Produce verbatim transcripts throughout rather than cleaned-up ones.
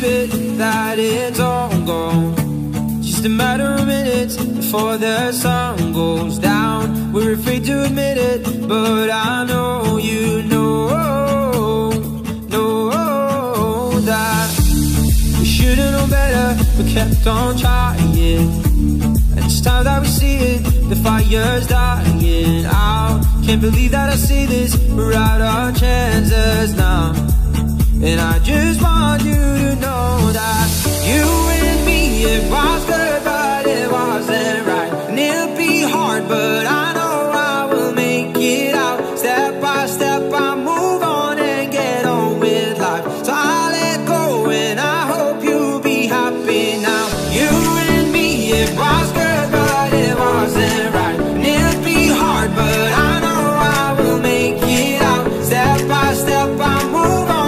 it, that it's all gone. Just a matter of minutes before the sun goes down. We're afraid to admit it, but I know you know, know that we should've known better, but kept on trying. And it's time that we see it, the fire's dying out. Can't believe that I see this, we're out our chances now. And I just want you to know that you and me, it was good, but it wasn't right. And it'll be hard, but I know I will make it out. Step by step I move on and get on with life. So I let go and I hope you'll be happy now. You and me, it was good, but it wasn't right. And it'll be hard, but I know I will make it out. Step by step I move on.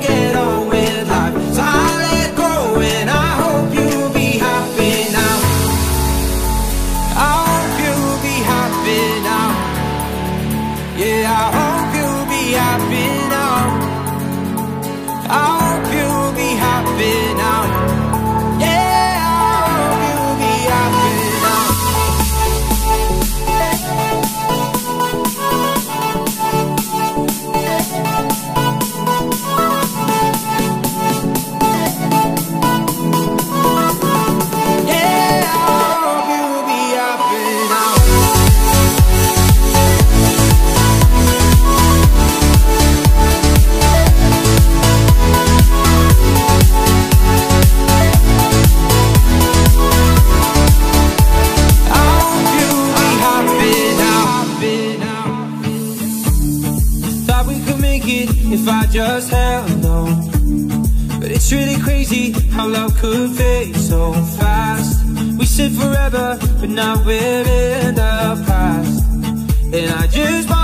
If I just held on, but it's really crazy how love could fade so fast. We said forever, but now we're in the past. And I just